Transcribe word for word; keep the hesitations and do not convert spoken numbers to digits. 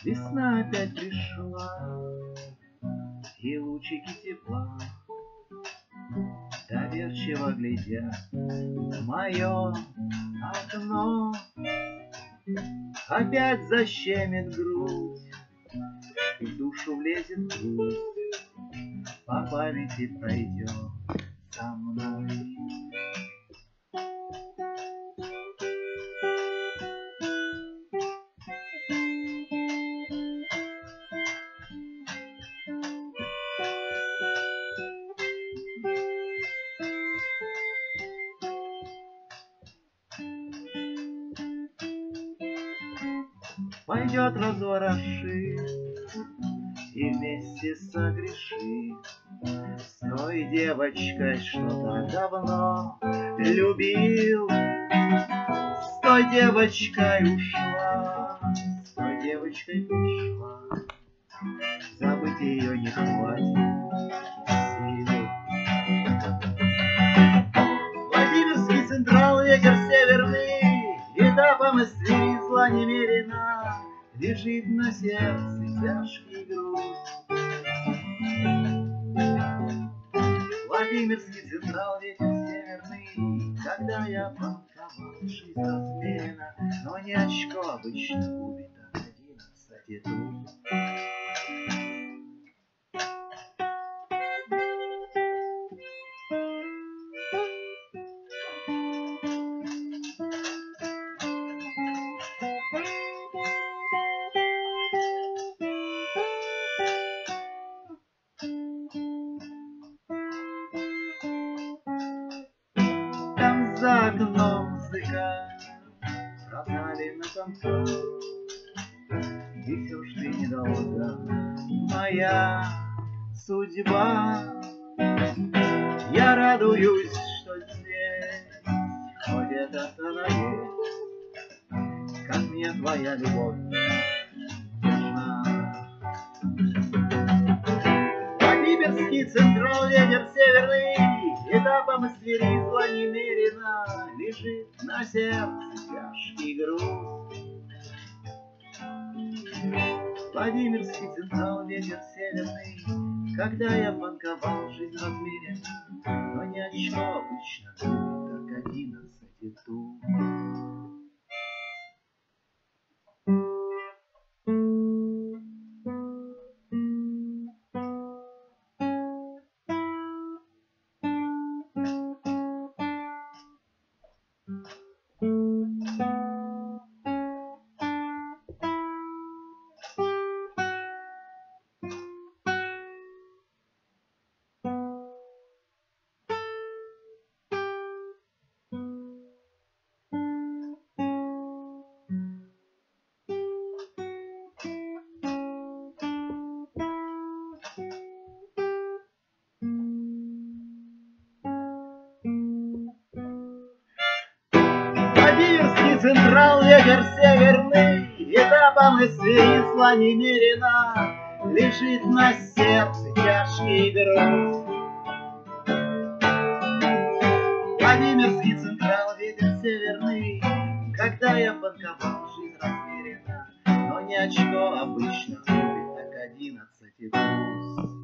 Весна опять пришла, и лучики тепла доверчиво глядят в мое окно. Опять защемит грудь, и в душу влезет грусть, по памяти пройдет со мной. Пойдет развороши и вместе согреши с той девочкой, что так давно любил. С той девочкой ушла, с той девочкой пришла, забыть ее не хватит сил. Владимирский Централ, ветер северный, этапом из Твери зла немерено. Лежит на сердце тяжкий груз. Владимирский Централ, ветер северный, когда я банковал, жизнь размерена, но не очко обычно губит от одиннадцати туз. За окном музыка продали на танцах, и все ж ты недолго моя судьба. Я радуюсь, что здесь хоть это-то есть, как мне твоя любовь нужна. Владимирский Централ, ветер северный, этапом из Твери зла немерено. Лежит на сердце тяжкий груз. Владимирский Централ, ветер северный, когда я банковал, жизнь размерена, но не очко обычно губит, так одиннадцати туз. Владимирский Централ, ветер северный, этапом из Твери зла немерено. Лежит на сердце тяжкий груз. Владимирский Централ, ветер северный, когда я банковал, жизнь размерена, но не очко обычно губит, так одиннадцати туз.